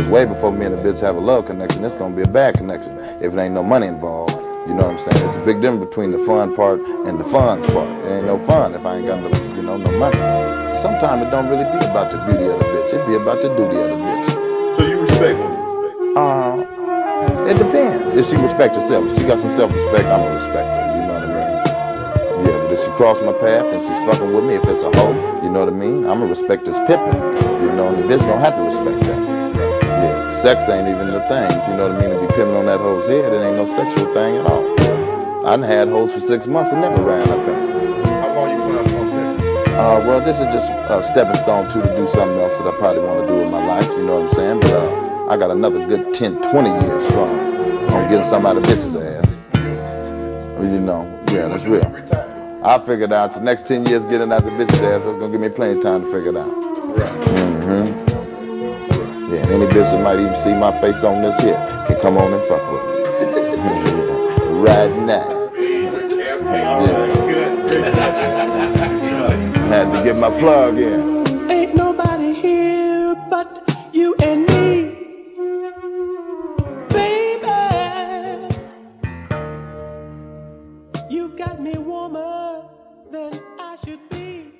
Because way before me and a bitch have a love connection, it's gonna be a bad connection if it ain't no money involved. You know what I'm saying? It's a big difference between the fun part and the funds part. It ain't no fun if I ain't got no, no money. Sometimes it don't really be about the beauty of the bitch. It be about the duty of the bitch. So you respect women? It depends. If she respect herself, if she got some self-respect, I'm gonna respect her. You know what I mean? Yeah, but if she cross my path and she's fucking with me, if it's a hoe, you know what I mean? I'm gonna respect this pimping. You know, and the bitch gonna have to respect that. Yeah, sex ain't even the thing. If you know what I mean, to be pimping on that hoe's head, it ain't no sexual thing at all. I done had hoes for 6 months and never ran up in it. How long you plan on pimping? Well, this is just a stepping stone to do something else that I probably want to do in my life. You know what I'm saying? But I got another good 10, 20 years strong on getting some out of bitch's ass. You know, yeah, that's real. I figured out the next 10 years getting out the bitch's ass, that's gonna give me plenty of time to figure it out. Right. Yeah, and any bitch that might even see my face on this here can come on and fuck with me. Right now. Yeah. Had to get my plug in. Ain't nobody here but you and me, baby. You've got me warmer than I should be.